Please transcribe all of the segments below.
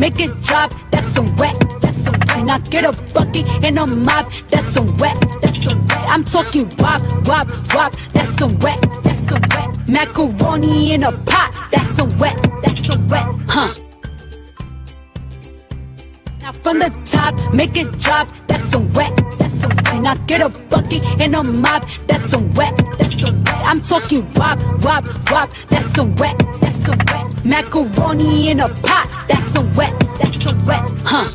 make it drop, that's some wet, that's some wet. Now get a bucket and a mop, that's some wet, that's some wet. I'm talking wop, wop, wop, that's some wet, that's some wet. Macaroni in a pot, that's some wet, that's some wet, huh? Now from the top, make it drop, that's some wet, that's some wet. Now get a bucket and a mop, that's some wet, that's some wet. I'm talking wop, wop, wop, that's some wet, that's some wet. Macaroni in a pot, that's some wet, huh?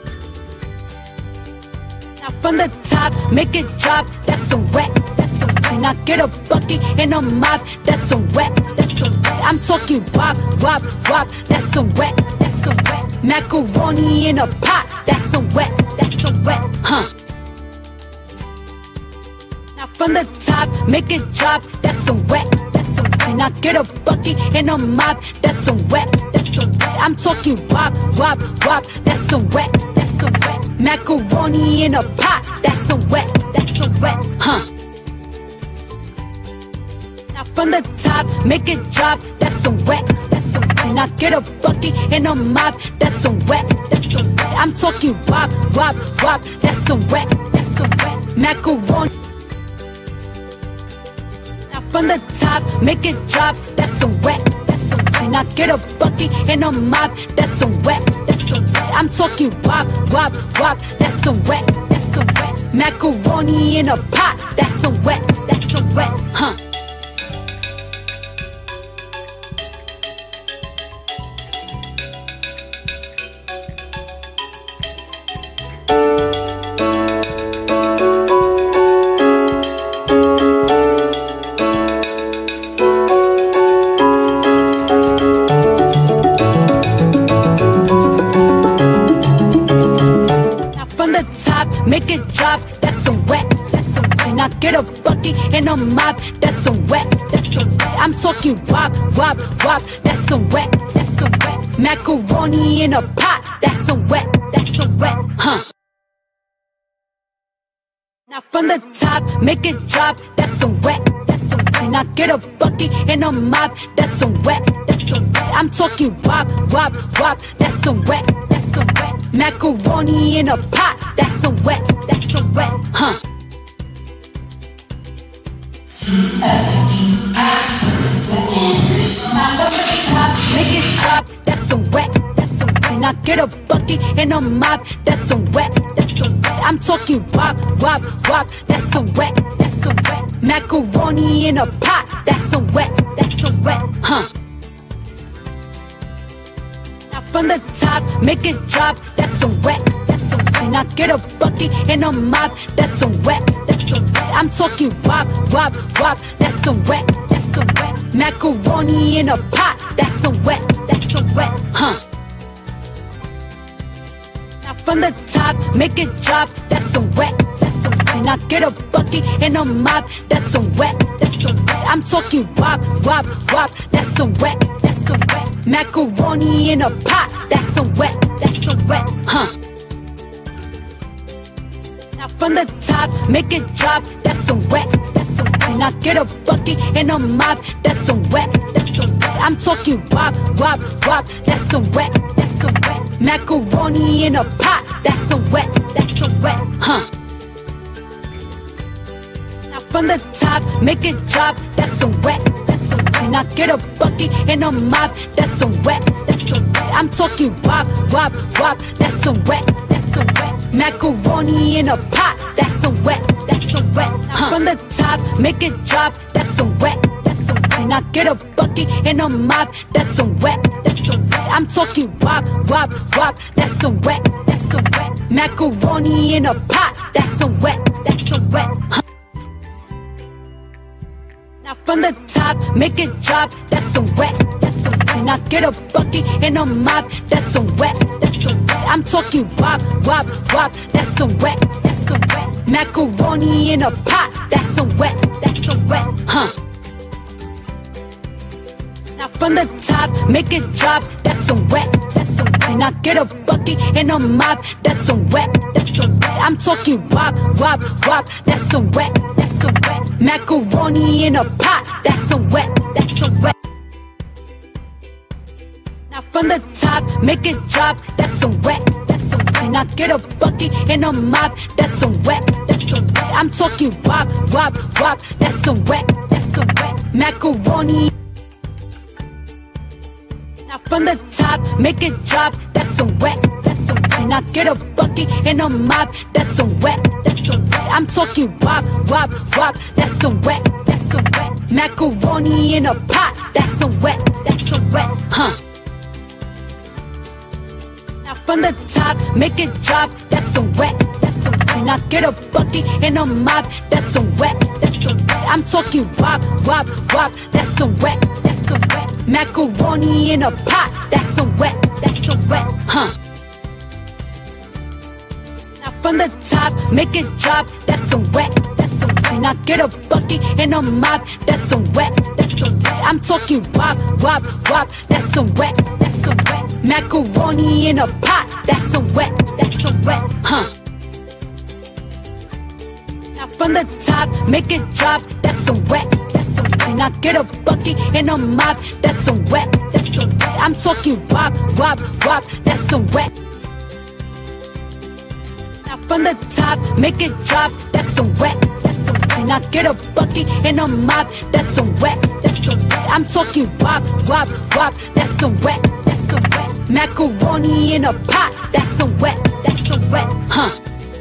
Now from the top, make it drop, that's some wet, that's some wet. Now get a bucket and a mop, that's some wet, that's some wet. I'm talking wop, wop, wop, that's some wet, that's some wet. Macaroni in a pot, that's some wet, huh? Now from the top, make it drop, that's some wet, that's some wet. Now get a bucket and a mop, that's some wet, that's some wet. I'm talking wop, wop, wop, that's some wet, that's some wet. Macaroni in a pot, that's some wet, huh? Now from the top, make it drop, that's some wet, that's some wet. Now get a bucket and a mop, that's some wet, that's some wet. I'm talking wop, wop, wop, that's some wet, that's some wet. Macaroni. Now from the top, make it drop, that's some wet, that's some wet. Now get a bucket and a mop, that's some wet, that's some wet. I'm talking wop, wop, wop, that's some wet, that's some wet. Macaroni in a pot, that's some wet, huh? Make it drop, that's some wet, that's some wet. Now get a bucket and a mop, that's some wet, that's some wet. I'm talking wop, wop, wop, that's some wet, that's some wet. Macaroni in a pot, that's some wet, huh? Now from the top, make it drop, that's some wet, that's some wet. Now get a bucket and a mop, that's some wet, that's some wet. I'm talking wop, wop, wop, that's some wet, that's some wet. Macaroni in a pot, that's some wet, huh? Now from the top, make it drop, that's some wet, that's some wet. Now get a bucket and a mop, that's some wet, that's some wet. I'm talking wop, wop, wop, that's some wet, Macaroni in a pot, that's some wet, huh? Now from the top, make it drop, that's some wet, that's some wet. Now get a bucket and a mop, that's some wet, I'm talking wop, wop, wop, that's some wet, Macaroni in a pot, that's some wet, huh? Now from the top, make it drop, that's some wet, Now get a bucket and a mop, that's some wet, I'm talking wop, wop, wop, that's some wet, Macaroni in a pot, that's some wet, huh? Now from the top, make it drop, that's some wet, Now get a bucket and a mop, that's some wet, I'm talking wop, wop, wop, that's some wet, Macaroni in a pot, that's some wet, huh? Now from the top, make it drop, that's some wet, Now get a bucket and a mop, that's some wet, I'm talking wop, wop, wop, that's some wet, Macaroni in a pot, that's some wet, huh? From the top, make it drop, that's some wet, Now get a bucket and a mop, that's some wet, I'm talking wop, wop, wop, that's some wet, Macaroni in a pot, that's some wet, huh? Now from the top, make it drop, that's some wet, Now get a bucket and a mop, that's some wet, I'm talking wop, wop, wop, that's some wet, Macaroni in a pot, that's some wet, huh? Now from the top, make it drop, that's some wet, Now get a bucket and a mop, that's some wet, I'm talking wop, wop, wop, that's some wet, Macaroni in a pot, that's some wet, Now From the top, make it drop, that's some wet, that's some wet. Now get a bucket and a mop, that's some wet, that's some wet. I'm talking wop, wop, wop, that's some wet, that's some wet. Macaroni. Now from the top, make it drop, that's some wet, that's some wet. Now get a bucket and a mop, that's some wet, that's some wet. I'm talking wop, wop, wop, that's some wet, that's some wet. Macaroni in a pot, that's some wet, that's some wet, huh? From the top, make it drop, that's some wet, that's some wet. Now get a bucket and a mop, that's some wet, that's some wet. I'm talking wop, wop, wop, that's some wet, that's some wet. Macaroni in a pot, that's some wet, huh? Now from the top, make it drop, that's some wet, that's some wet. Now get a bucket and a mop, that's some wet, that's some wet. I'm talking wop, wop, wop, that's some wet, that's some wet. Macaroni in a pot, that's some wet, huh? Now from the top, make it drop, that's some wet, that's some wet. Now get a bucket and a mop, that's some wet, that's some wet. I'm talking wop, wop, wop, that's some wet. Now from the top, make it drop, that's some wet, that's some wet. Now get a bucket and a mop, that's some wet, that's some wet. I'm talking wop, wop, wop, that's some wet, that's some wet. Macaroni in a pot, that's some wet, huh?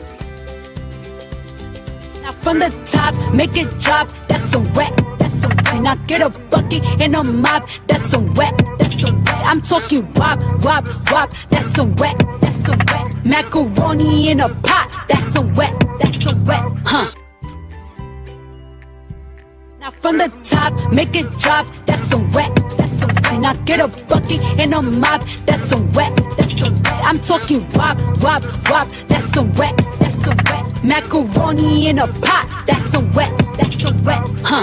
Now from the top, make it drop, that's some wet, that's some wet. Now get a bucket and a mop, that's some wet, that's some wet. I'm talking wop, wop, wop, that's some wet, Macaroni in a pot, that's some wet, huh? Now from the top, make it drop, that's some wet, that's some wet. Now get a bucket and a mop, that's some wet, that's some wet. I'm talking wop, wop, wop, that's some wet, Macaroni in a pot, that's some wet, huh?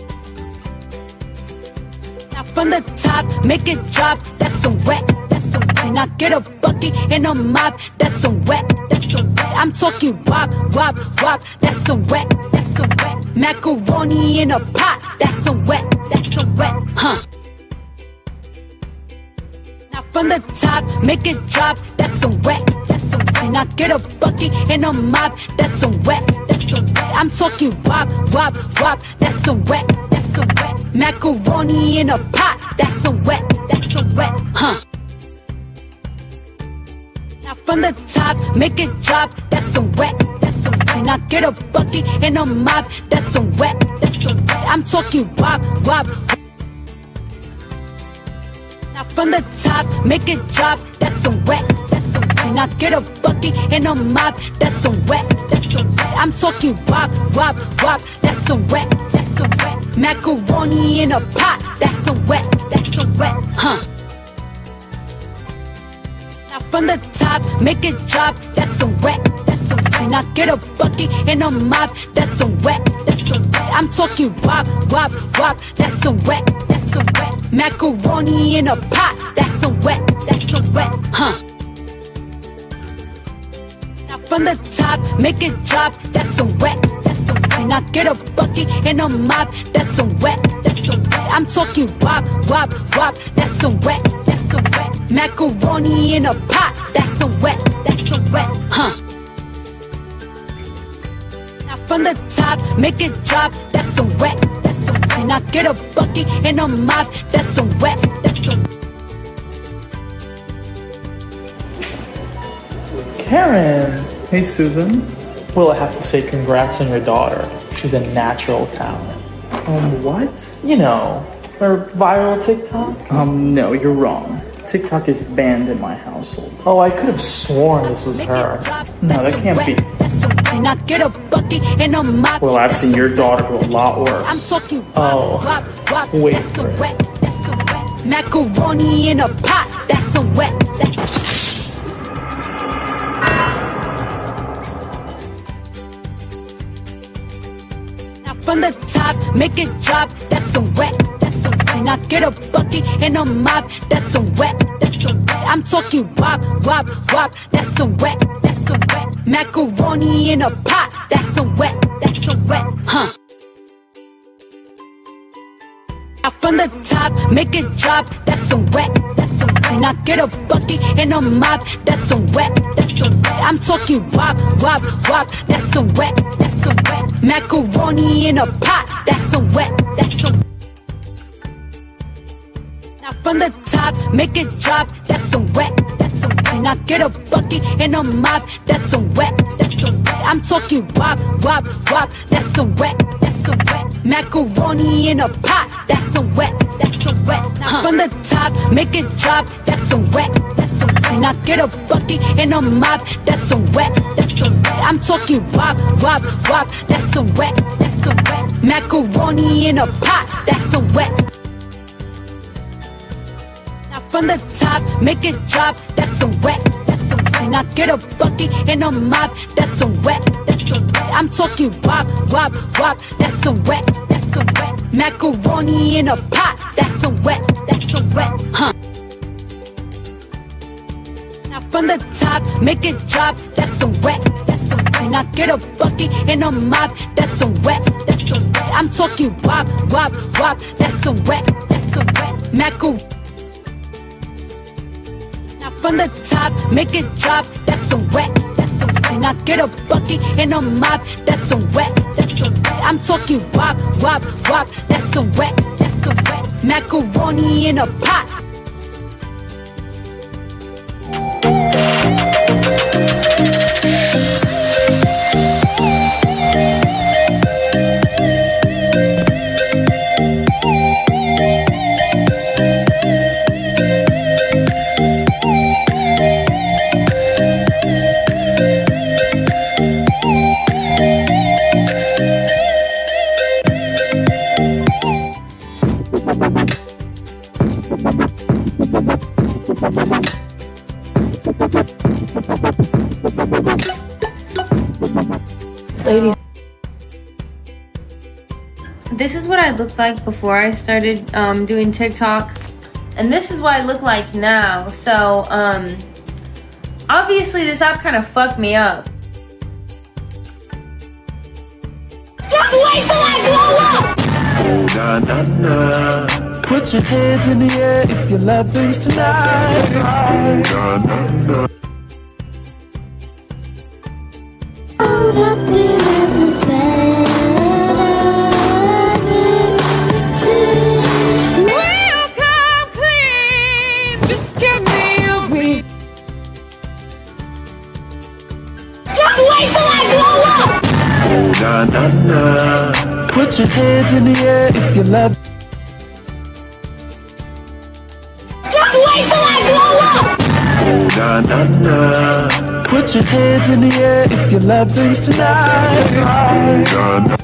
Now from the top, make it drop, that's some wet, that's some wet. Now get a bucket and a mop, that's some wet, I'm talking wop, wop, wop, that's some wet, Macaroni in a pot, that's some wet, huh? Now from the top, make it drop, that's some wet, Now get a bucket and a mop, that's some wet, I'm talking wop, wop, wop, that's some wet, Macaroni in a pot, that's some wet, huh? Now from the top, make it drop, that's some wet, Now get a bucket and a mop, that's some wet, I'm talking wop, wop. Now from the top, make it drop, that's some wet, Now get a bucket and a mop, that's some wet, I'm talking wop, wop, wop, that's some wet, Macaroni in a pot, that's some wet, huh? Now from the top, make it drop, that's some wet, Now get a bucket and a mop, that's some wet, I'm talking wop, wop, wop, that's some wet, Macaroni in a pot, that's some wet, huh? Now from the top, make it drop, that's some wet, Now get a bucket and a mop, that's some wet, I'm talking wop, wop, wop, that's some wet, Macaroni in a pot, that's some wet, huh? Now from the top, make it drop, that's some wet, Now get a bucket and a mop, that's some wet, Karen! Hey, Susan. Well, I have to say congrats on your daughter. She's a natural talent. What? You know, her viral TikTok? No, you're wrong. TikTok is banned in my household. Oh, I could have sworn this was her. No, that can't be. Now get a bucket and a mop. Well, I've seen your daughter do a lot worse. I'm talking Oh, wait for it. Macaroni in a pot, that's some wet, Now from the top, make it drop, that's some wet, Now get a bucket and a mop, that's some wet, I'm talking wop, wop, wop, that's some wet, Macaroni in a pot, that's some wet, huh? from the top, make it drop. That's some wet. That's some wet. Now get a bucket and a mop. That's some wet. That's some wet. I'm talking wop, wop, wop. That's some wet. That's some wet. Macaroni in a pot. That's some wet. That's some. Now from the top, make it drop. That's some wet. That's some wet. Now get a bucket and a mop. That's some wet. That's some wet. I'm talking wop, wop, wop. That's some wet. That's some wet. Macaroni in a pot. That's some wet. That's some wet. Now from the top, make it drop. That's some wet. That's some wet. Now get a bucket and a mop. That's some wet. That's some wet. I'm talking wop, wop, wop. That's some wet. That's some wet. Macaroni in a pot. That's some wet. Now from the top, make it drop. That's some wet. That's some wet. Now get a bucket and a mop. That's some wet. That's some wet. I'm talking wop, wop, wop. That's some wet. That's some wet. Macaroni in a pot. That's some wet. That's some wet. Now from the top, make it drop. That's some wet. That's some wet. Now get a bucket and a mop. That's some wet. That's some wet. I'm talking wop, wop, wop. That's some wet. That's some wet. Macaroni. Now from the top, make it drop. That's some wet. That's some wet. Now get a bucket and a mop. That's some wet. That's some wet. I'm talking wop, wop, wop. That's some wet. That's some wet. Macaroni in a pot. Ladies, this is what I looked like before I started doing TikTok, and this is what I look like now. So obviously this app kind of fucked me up. Just wait till I blow up! Oh, na, na, na. Put your hands in the air if you're loving tonight. Oh, na, na, na. We'll come clean, just give me a reason. Just wait till I blow up! Oh, na, na, na. Put your hands in the air if you love. Just wait till I blow up! Oh, na, na, na. Put your hands in the air if you're loving tonight. Oh, na, na.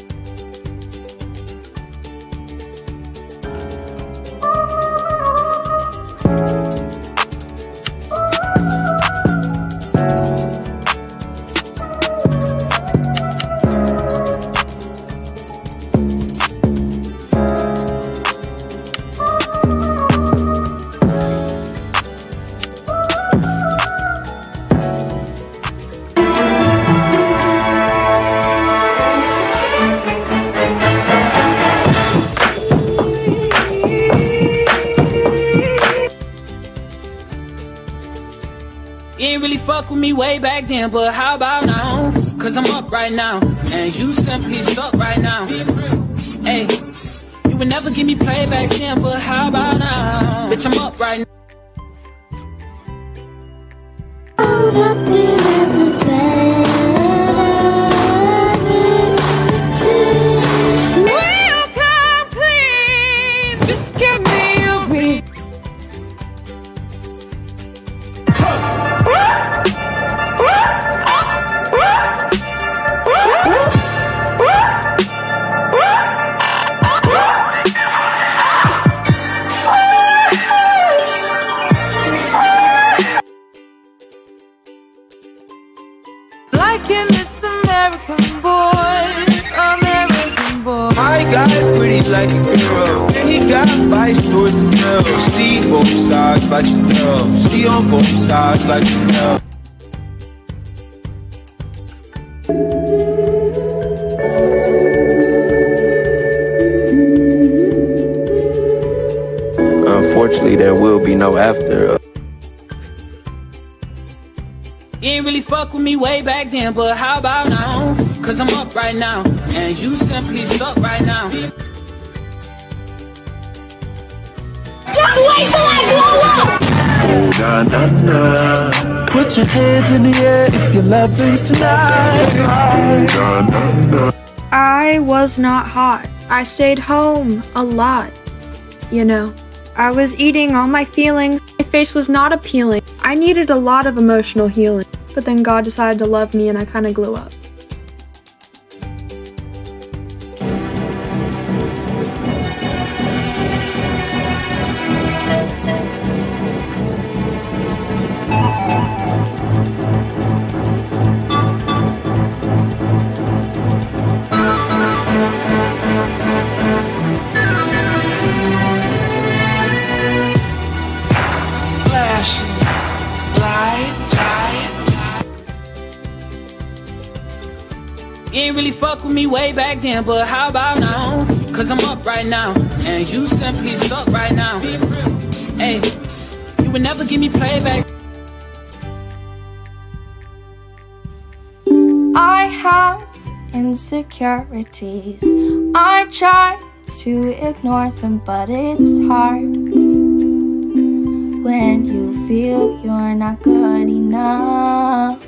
You ain't really fuck with me way back then, but how about now? Cause I'm up right now, and you simply stuck right now. Hey, you would never give me play back then, but how about now? Bitch, I'm up right now. We'll come clean, just give me a reason. Liking this American boy, American boy. My guy pretty like a girl. He got vice towards the girl. See both sides like a girl. See on both sides like a girl. eventually there will be no after. You ain't really fuck with me way back then, but how about now? Cause I'm up right now, and you simply suck right now. Just wait till I blow up! Oh, na na na. Put your hands in the air if you're loving tonight. Oh, na na na. I was not hot. I stayed home a lot. You know, I was eating all my feelings. My face was not appealing. I needed a lot of emotional healing. But then God decided to love me and I kind of grew up. You ain't really fuck with me way back then, but how about now? Cause I'm up right now, and you simply suck right now. Hey, you would never give me playback. I have insecurities. I try to ignore them, but it's hard when you feel you're not good enough.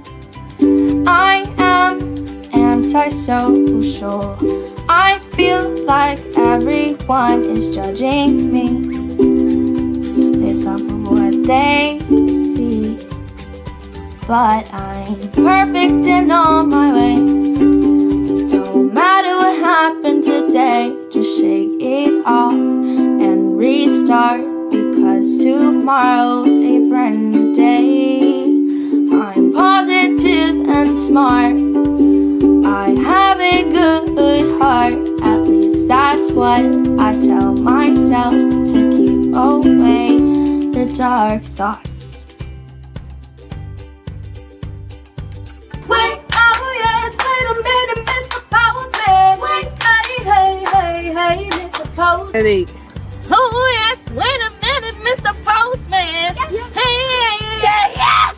I am antisocial. I feel like everyone is judging me based off of what they see. But I'm perfect in all my ways. No matter what happened today, just shake it off and restart, because tomorrow's a brand new day. I'm positive and smart. I have a good heart. At least that's what I tell myself to keep away the dark thoughts. Wait, oh yes, wait a minute, Mr. Postman. Wait, hey, Mr. Postman. Oh yes, wait a minute, Mr. Postman. Yes. Hey, yeah.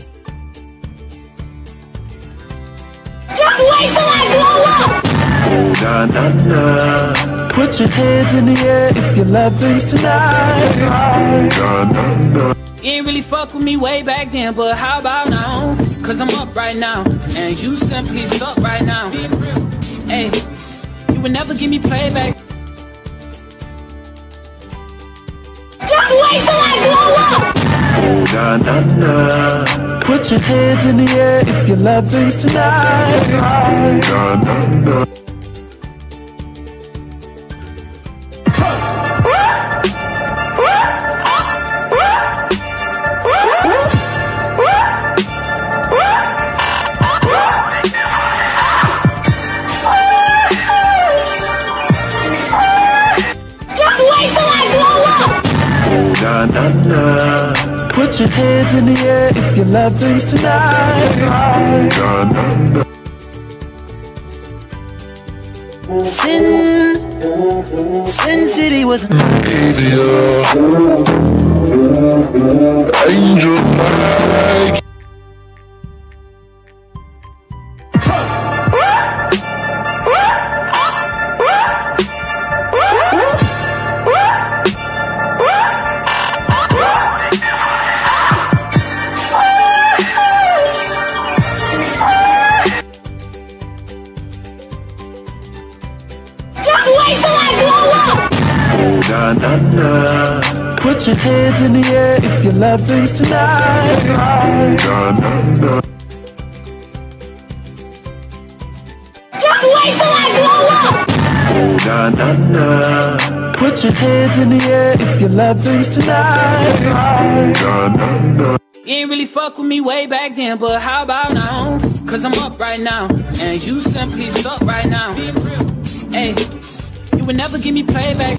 Just wait till I blow up! Oh, na na na. Put your hands in the air if you're loving tonight. Oh, na na na. You ain't really fuck with me way back then, but how about now? Cause I'm up right now, and you simply suck right now. Hey, you would never give me playback. Just wait till I blow up! Oh, na na na. Put your hands in the air if you're loving tonight. Oh, na na na. Just wait till I blow up! Oh, na na na. Put your hands in the air if you're loving tonight. Oh, na na na. Sin City was Angel like. Just wait till I blow up! Oh, na na na. Put your hands in the air if you're loving tonight. Oh, na na na. Just wait till I blow up! Oh, na na na. Put your hands in the air if you're loving tonight. Oh, na na na. You ain't really fuck with me way back then, but how about now? Cause I'm up right now, and you simply suck right now. Hey, you would never give me playback.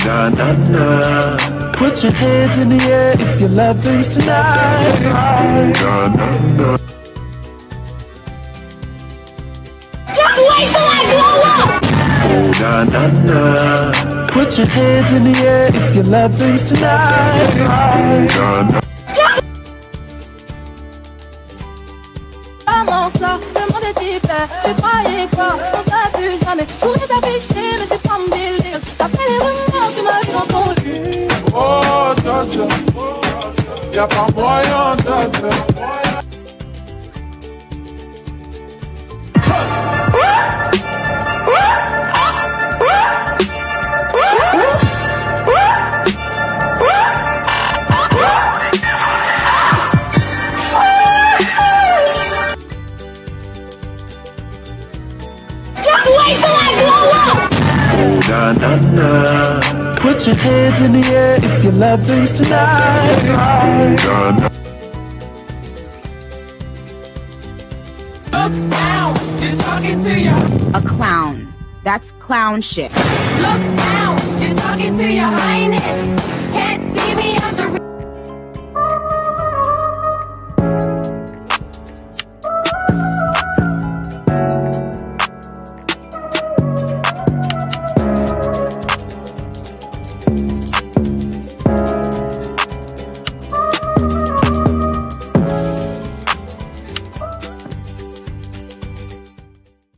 na na na. Put your hands in the air if you're loving tonight. Na na na. Just wait till I blow up! Oh na na na. Put your hands in the air if you're loving tonight. Na na. Comment ça, le monde est hyper. Tu croyais quoi, on sera plus jamais. Je voulais t'afficher, mais c'est pas mon délire. Après les rumeurs, tu m'as vu dans ton lit. Oh, Dodger, y'a pas moyen, Dodger. Just wait till I blow up! Oh, na na na. Put your hands in the air if you're loving tonight. Na na. Look down, you're talking to ya. A clown. That's clown shit. Look down, you're talking to ya.